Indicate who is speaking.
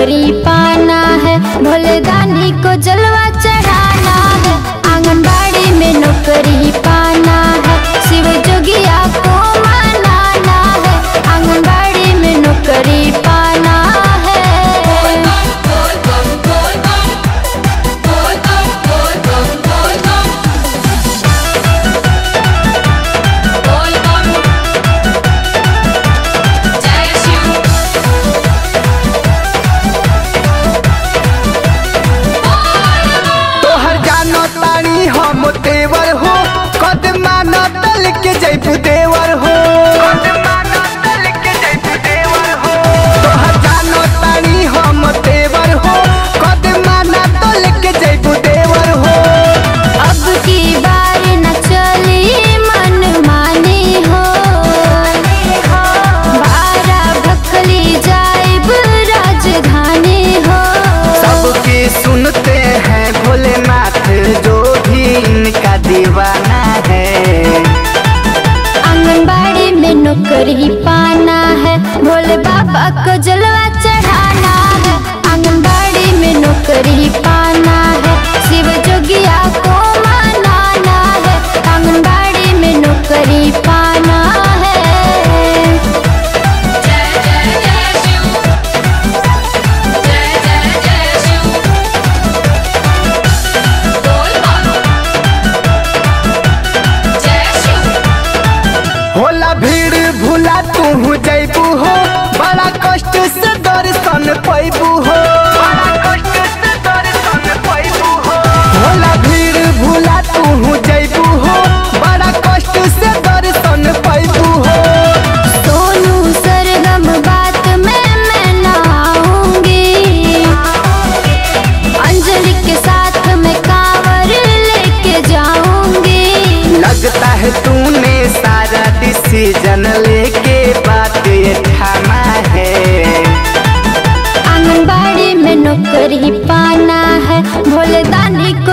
Speaker 1: नौकरी पाना है, भोले दानी को जलवा चढ़ाना है। आंगनबाड़ी में नौकरी पाना है, शिव जोगिया को मनाना है। आंगनबाड़ी में नौकरी पाना है।
Speaker 2: देवर हो कदमा नल के जयपु देवर हो, तोहर जानो तानी हम देवर हो कदमा नल के जयपु देवर हो।
Speaker 1: अब की बार न चली मन मानी हो, भारा भखली जाइब राजधानी हो।
Speaker 2: सबके सुनते हैं भोलेनाथ जो भी इनका दीवाना है।
Speaker 1: आंगनबाड़ी में नौकरी पाना है, भोले बाबा को जलवा चढ़ाना है। आंगनबाड़ी में नौकरी पाना है, शिव जोगिया को मनाना है। आंगनबाड़ी में नौकरी पाना है।
Speaker 2: होला भीड़ भूला तू जैबू हो, बड़ा कष्ट से दर्शन पैबू हो। होला भीड़ भूला तू जैबू हो, बड़ा कष्ट से दर्शन पैबू हो।
Speaker 1: सोनू सरगम बात में मैं ना आऊंगी, अंजलि के साथ मैं कांवर लेके जाऊंगी।
Speaker 2: लगता है तूने सारा डिसीजन लेके बात ये ठाना है।
Speaker 1: आंगनबाड़ी में नौकरी पाना है, भोले दानी